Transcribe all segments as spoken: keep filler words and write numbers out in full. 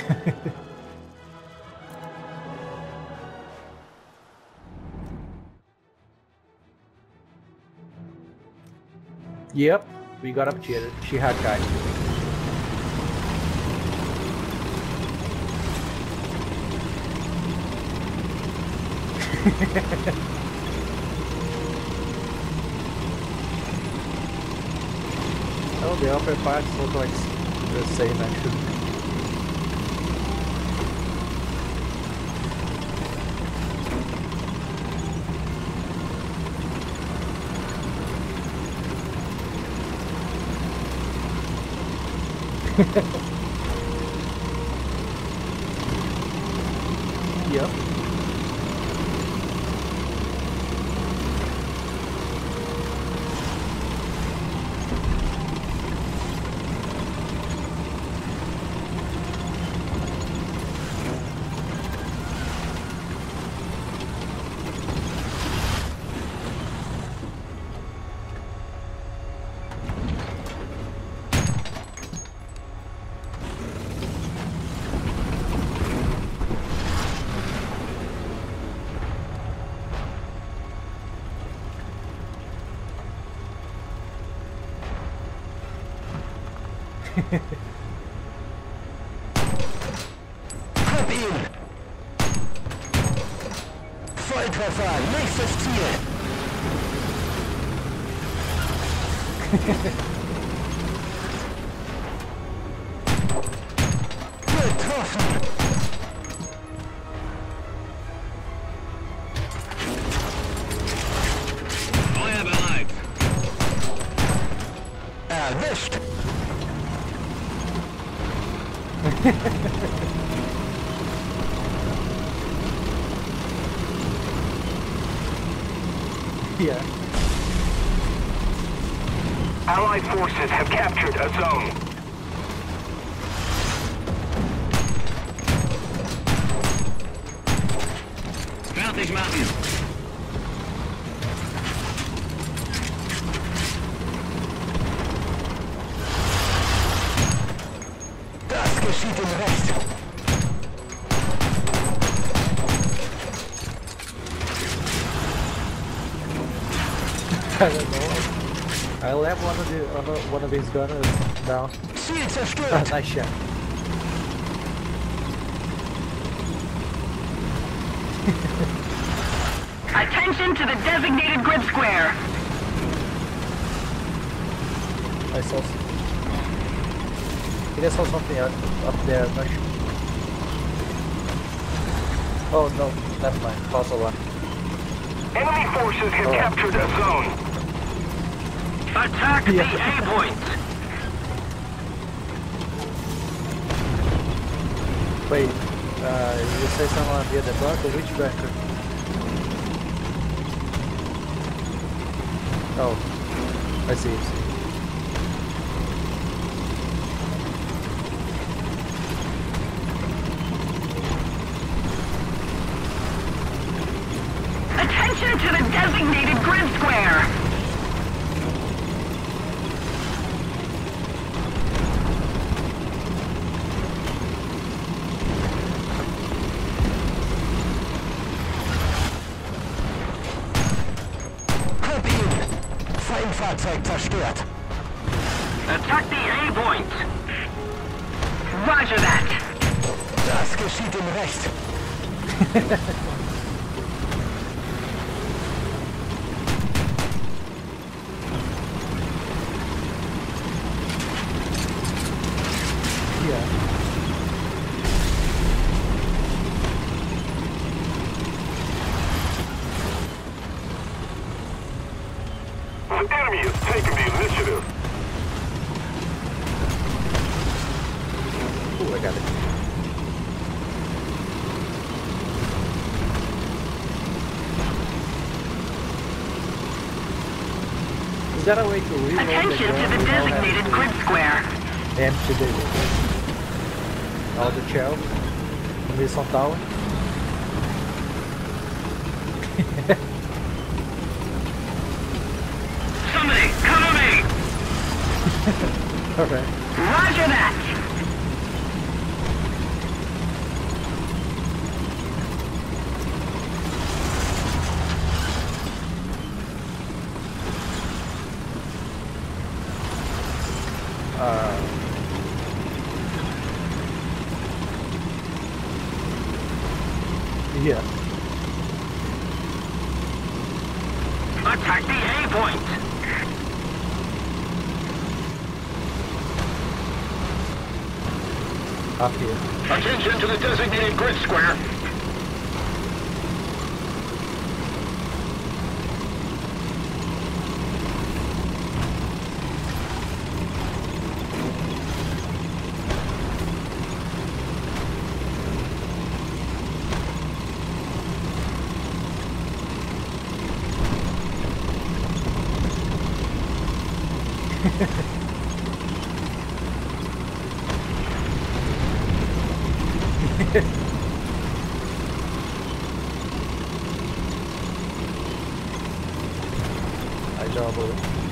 Yep, we got up cheated. She had guys. Oh, the upper parts look like the same actually. Yep. Hab ihn! Volltreffer, nächstes Ziel! Getroffen! Feuer bereit! Erwischt! Yeah. Allied forces have captured a zone. Fertig machen! Das geschieht im Recht. I don't know. I'll have one of the other one of these gunners now. Ziel zerstört! Ah, nice shot. Attention to the designated grid square. I saw. Some... I think I saw something up, up there. I'm not sure. Oh no, never mind. Fossil one. Enemy forces have Oh. captured a zone. Attack Yeah. the A point. Wait, uh, you say someone near the bunker? Which bunker? Oh, I see. I see. Attention to the designated grid square. Hab ihn! Feindfahrzeug zerstört! Attack the A point. Roger that. Das geschieht im Recht. Yeah. The enemy has taken the initiative. Ooh, I got it. Is that a way to reload Attention the to gun the without designated having grid square. to empty the all the shells in this on tower? Somebody, cover me. Alright. Roger that. Yeah. Attack the A point. Up here. Attention to the designated grid square. I double.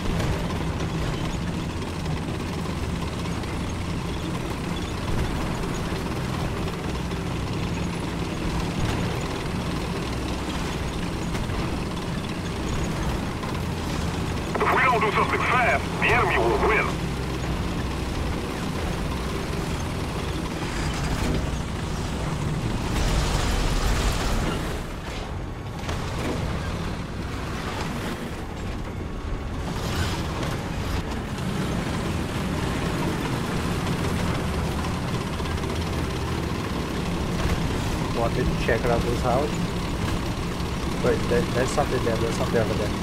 If we don't do something fast, the enemy will win. Wanted to check out this house. Wait, there, there's something there. There's something over there.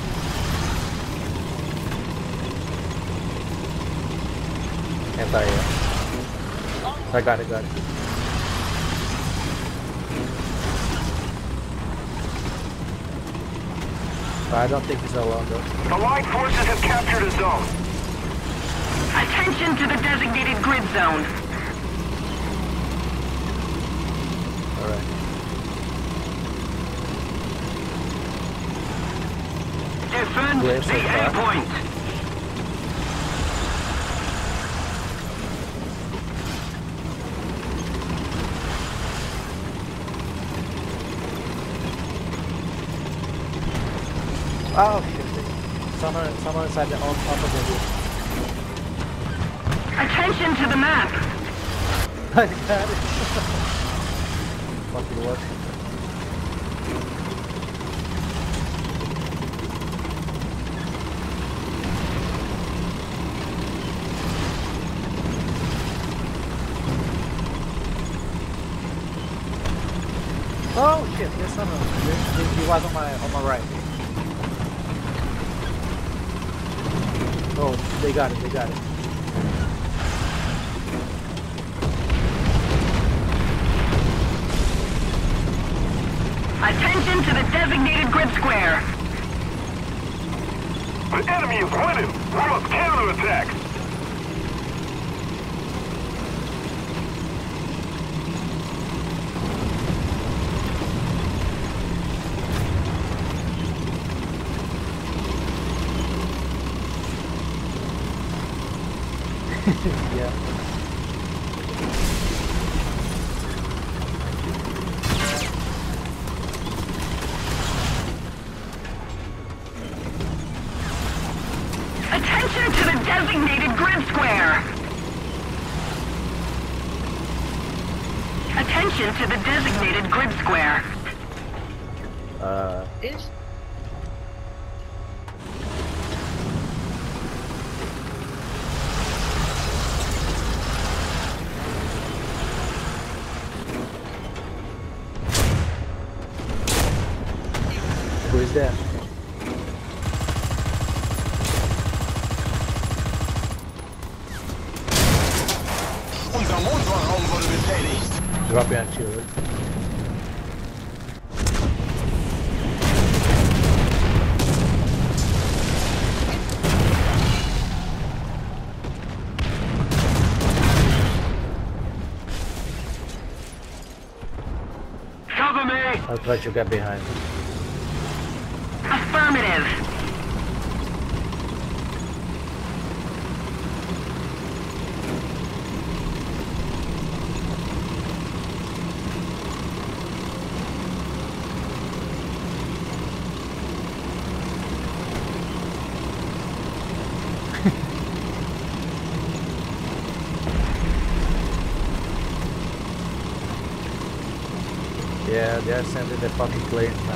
Anti-air. I got it, got it. I don't think he's alone though. The Allied forces have captured a zone. Attention to the designated grid zone. Alright. Defend Clear the so A far. point. Oh shit. Someone, someone inside the up, up of the Attention to the map. I got it. Fucking what? Oh shit, there's someone. He, he was on my on my right. Oh, they got it, they got it. Attention to the designated grid square. The enemy is winning. We must counterattack. Yeah. Attention to the designated grid square. Attention to the designated grid square. Uh. Is Who is that? Unser Motorraum wurde beschädigt. Drop your shield. Cover me. I'll try to get behind. Affirmative. Yeah, they're sending the fucking planes now.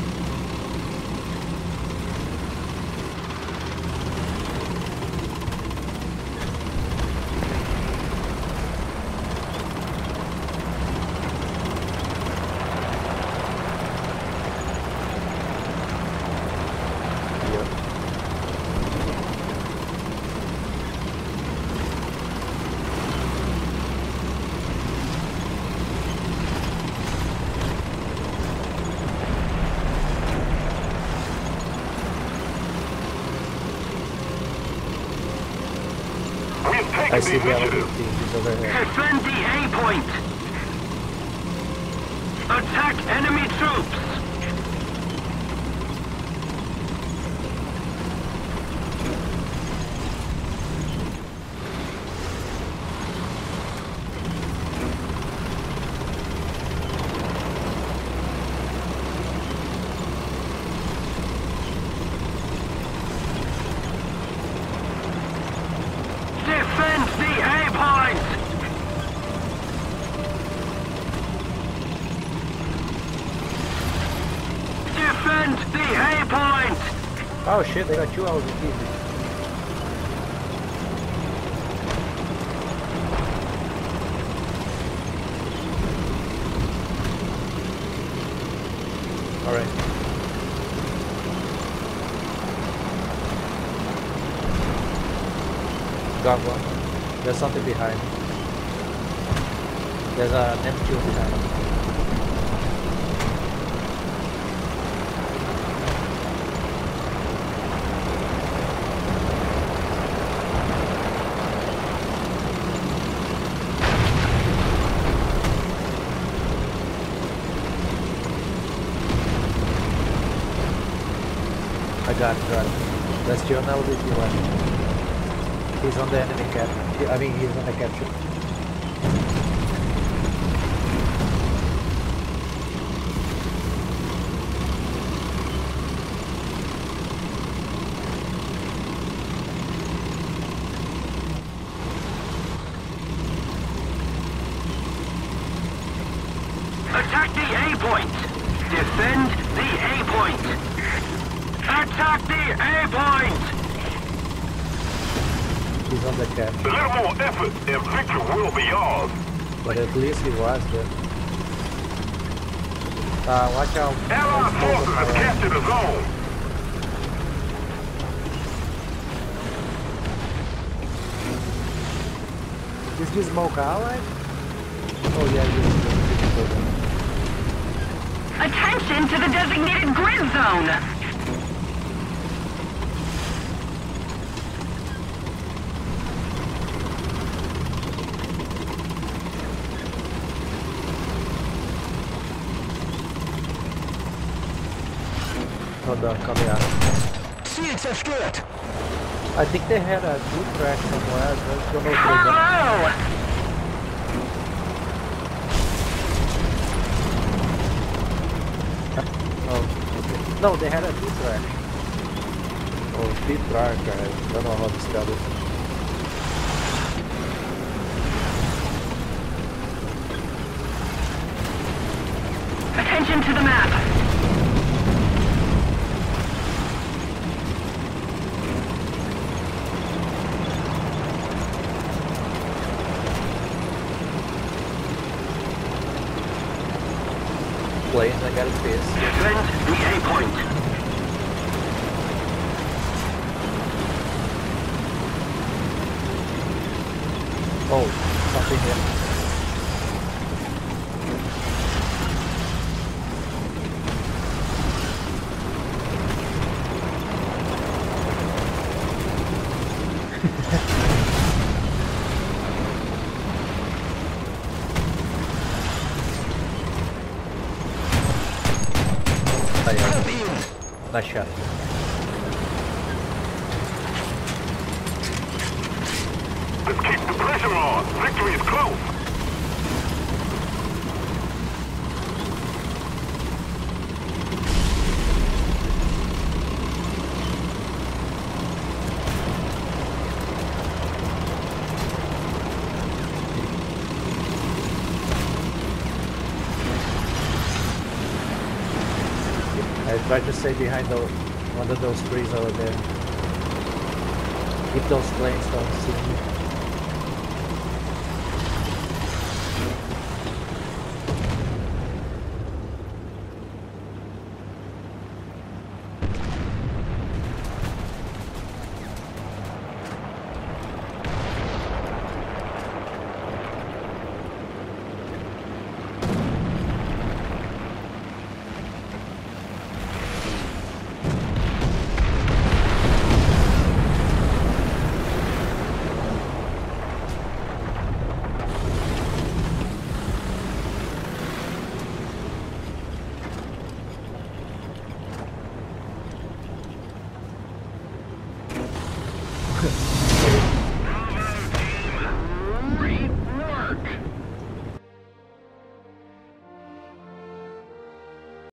I see the other teams over here. Defend the A point. Attack enemy troops. Defend the A point. Defend the A point. Oh shit, they got two hours of teams. Alright. Got one. There's something behind. There's an M two behind. I got it, got it. That's John L D T left. He's on the enemy cap. I mean, he's on the capture. Attack the A point. Defend the A point. Attack the A point. He's on the cap. A little more effort and victory will be yours. But at least he was there. Uh, watch out. Allied forces have captured the zone. Is this smoke allied? Oh yeah, this is Attention to the designated grid zone. Hold on, coming out. Ziel zerstört! I think they had a good crash somewhere. I just don't know if they Hello. Oh, okay. No, they had a deep crash. Oh, deep crash, I don't know how to spell it. Attention to the map. Planes, I got a face. Defend the A point. Oh, something here. Nice shot. Let's keep the pressure on. Victory is close. Try to stay behind the, one of those trees over there. If those planes don't see me.